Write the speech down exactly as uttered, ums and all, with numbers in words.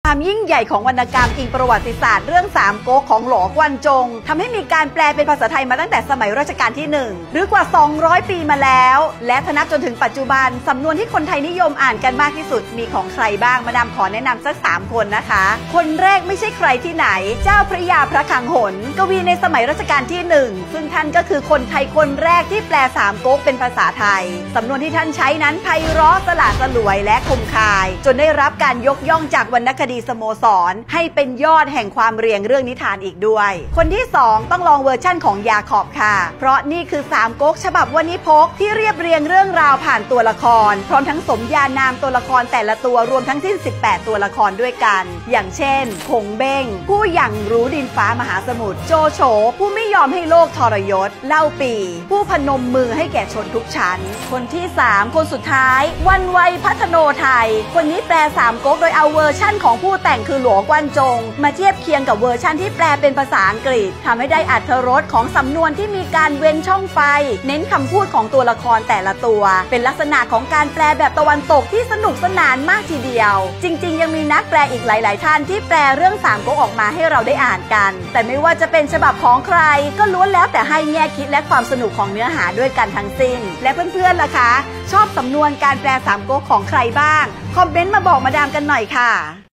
ความยิ่งใหญ่ของวรรณกรรมอิงประวัติศาสตร์เรื่องสามก๊กของหลอกวนจงทำให้มีการแปลเป็นภาษาไทยมาตั้งแต่สมัยรัชกาลที่หนึ่งหรือกว่าสองร้อยปีมาแล้วและถ้านับจนถึงปัจจุบันสำนวนที่คนไทยนิยมอ่านกันมากที่สุดมีของใครบ้างมาดามขอแนะนำสักสามคนนะคะคนแรกไม่ใช่ใครที่ไหนเจ้าพระยาพระคลังหนกวีในสมัยรัชกาลที่หนึ่งซึ่งท่านก็คือคนไทยคนแรกที่แปลสามก๊กเป็นภาษาไทยสำนวนที่ท่านใช้นั้นไพเราะสละสลวยและคมคายจนได้รับการยกย่องจากวรรณคดีสโมสรให้เป็นยอดแห่งความเรียงเรื่องนิทานอีกด้วยคนที่สองต้องลองเวอร์ชั่นของยาขอบค่ะเพราะนี่คือสามก๊กฉบับวณิพกที่เรียบเรียงเรื่องราวผ่านตัวละครพร้อมทั้งสมญานามตัวละครแต่ละตัวรวมทั้งสิ้นสิบแปดตัวละครด้วยกันอย่างเช่นคงเบ้งผู้อย่างรู้ดินฟ้ามหาสมุทรโจโฉผู้ไม่ยอมให้โลกทรยศเล่าปีผู้พนมมือให้แก่ชนทุกชั้นคนที่สามคนสุดท้ายวันไวพัฒโนไทยคนนี้แปลสามก๊กโดยเอาเวอร์ชั่นของผู้แต่งคือหลวงกวนจงมาเทียบเคียงกับเวอร์ชั่นที่แปลเป็นภาษาอังกฤษทำให้ได้อรรถรสของสำนวนที่มีการเว้นช่องไฟเน้นคำพูดของตัวละครแต่ละตัวเป็นลักษณะของการแปลแบบตะวันตกที่สนุกสนานมากทีเดียวจริงๆยังมีนักแปลอีกหลายๆท่านที่แปลเรื่องสามก๊กออกมาให้เราได้อ่านกันแต่ไม่ว่าจะเป็นฉบับของใครก็ล้วนแล้วแต่ให้แง่คิดและความสนุกของเนื้อหาด้วยกันทั้งสิ้นและเพื่อนๆล่ะคะชอบสำนวนการแปลสามก๊กของใครบ้างคอมเมนต์มาบอกมาดามกันหน่อยค่ะ